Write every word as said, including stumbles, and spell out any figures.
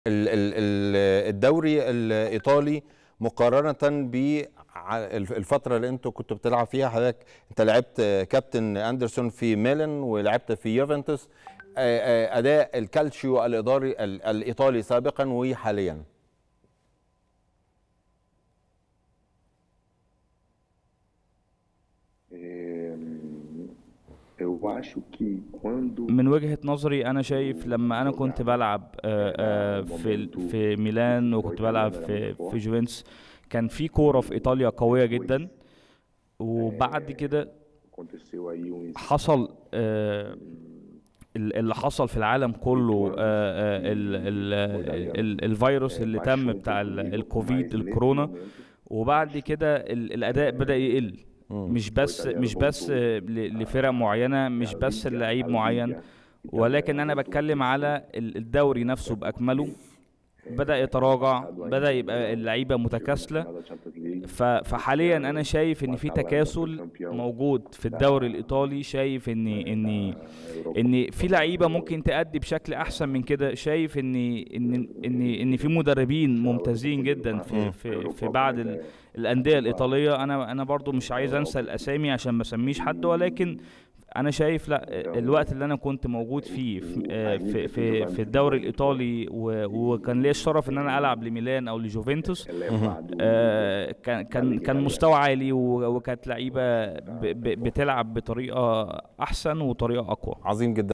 ال- ال- ال- الدوري الإيطالي مقارنة بالفترة اللي انتوا كنتوا بتلعب فيها. حضرتك انت لعبت كابتن أندرسون في ميلان ولعبت في يوفنتوس. آه، آه، أداء الكالتشيو الإداري ال- الإيطالي سابقا وحاليا. من وجهة نظري أنا شايف لما أنا كنت بلعب آه، آه، في ال- في ميلان، وكنت بلعب في في جوفنتوس. كان في كورة في إيطاليا قوية جدا. وبعد كده حصل آه، ال- اللي حصل في العالم كله، آه، آه، ال- ال- ال- الفيروس اللي تم بتاع ال- الكوفيد الكورونا. وبعد كده ال- الأداء بدأ يقل. مم. مش بس مش بس آه، ل- لفرق معينة، مش بس اللعيب معين، ولكن أنا بتكلم على ال- الدوري نفسه بأكمله. بدأ يتراجع، بدأ يبقى اللعيبة متكاسلة. ف- فحاليا انا شايف ان في تكاسل موجود في الدوري الايطالي. شايف ان ان ان في لعيبه ممكن تأدي بشكل احسن من كده. شايف ان ان ان ان في مدربين ممتازين جدا في مم. في في بعض ال- الانديه الايطاليه. انا انا برضو مش عايز انسى الاسامي عشان ما اسميش حد، ولكن انا شايف لا، الوقت اللي انا كنت موجود فيه في آه، في في, في الدوري الايطالي، و- وكان ليا الشرف ان انا العب لميلان او لجوفنتوس. آه، كان كان كان مستوى عالي، و- وكانت لعيبه ب- ب- بتلعب بطريقه احسن وطريقه اقوى. عظيم جدا.